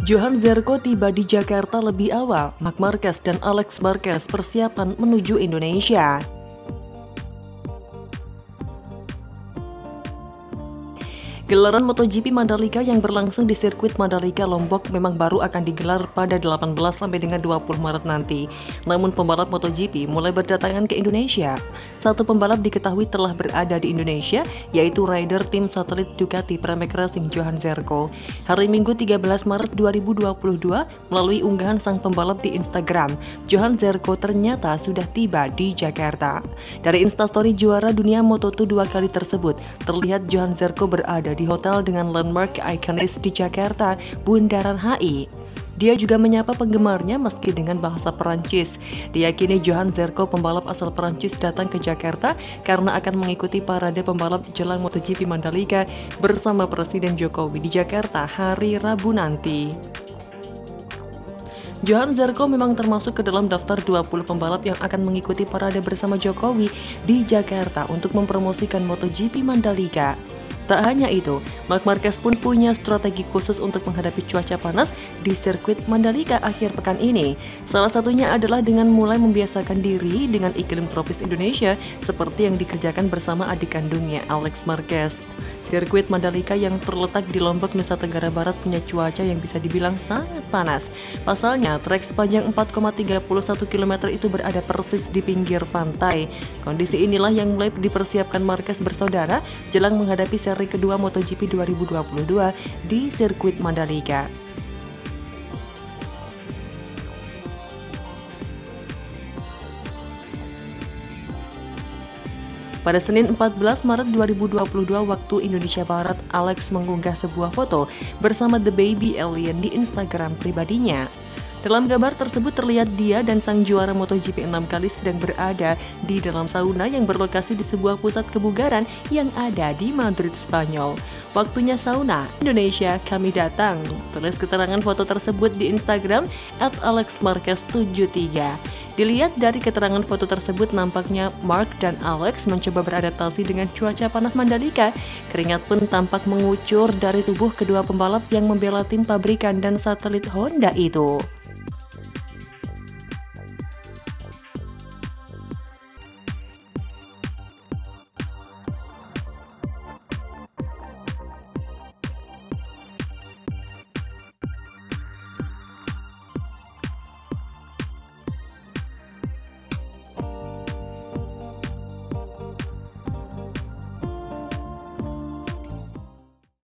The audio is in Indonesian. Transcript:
Johan Zarco tiba di Jakarta lebih awal. Marc Marquez dan Alex Marquez persiapan menuju Indonesia. Gelaran MotoGP Mandalika yang berlangsung di sirkuit Mandalika Lombok memang baru akan digelar pada 18 sampai dengan 20 Maret nanti. Namun pembalap MotoGP mulai berdatangan ke Indonesia. Satu pembalap diketahui telah berada di Indonesia, yaitu rider tim satelit Ducati Pramac Racing Johan Zarco. Hari Minggu 13 Maret 2022, melalui unggahan sang pembalap di Instagram, Johan Zarco ternyata sudah tiba di Jakarta. Dari Instastory juara dunia Moto2 2 kali tersebut, terlihat Johan Zarco berada di hotel dengan landmark ikonis di Jakarta, Bundaran HI. Dia juga menyapa penggemarnya meski dengan bahasa Perancis. Diyakini Johan Zarco, pembalap asal Perancis, datang ke Jakarta karena akan mengikuti parade pembalap jelang MotoGP Mandalika bersama Presiden Jokowi di Jakarta hari Rabu nanti. Johan Zarco memang termasuk ke dalam daftar 20 pembalap yang akan mengikuti parade bersama Jokowi di Jakarta untuk mempromosikan MotoGP Mandalika. Tak hanya itu, Marc Marquez pun punya strategi khusus untuk menghadapi cuaca panas di sirkuit Mandalika akhir pekan ini. Salah satunya adalah dengan mulai membiasakan diri dengan iklim tropis Indonesia seperti yang dikerjakan bersama adik kandungnya, Alex Marquez. Sirkuit Mandalika yang terletak di Lombok, Nusa Tenggara Barat punya cuaca yang bisa dibilang sangat panas. Pasalnya, trek sepanjang 4,31 km itu berada persis di pinggir pantai. Kondisi inilah yang mulai dipersiapkan Marquez bersaudara jelang menghadapi seri kedua MotoGP 2022 di sirkuit Mandalika. Pada Senin 14 Maret 2022 waktu Indonesia Barat, Alex mengunggah sebuah foto bersama The Baby Alien di Instagram pribadinya. Dalam gambar tersebut terlihat dia dan sang juara MotoGP 6 kali sedang berada di dalam sauna yang berlokasi di sebuah pusat kebugaran yang ada di Madrid, Spanyol. Waktunya sauna, Indonesia kami datang. Tulis keterangan foto tersebut di Instagram @alexmarquez73. Dilihat dari keterangan foto tersebut, nampaknya Marc dan Alex mencoba beradaptasi dengan cuaca panas Mandalika. Keringat pun tampak mengucur dari tubuh kedua pembalap yang membela tim pabrikan dan satelit Honda itu.